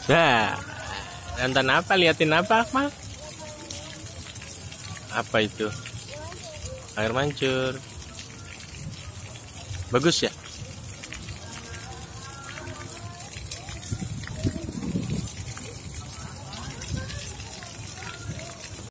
Nah, nonton apa? Liatin apa, Akmal? Apa itu? Air mancur. Bagus ya?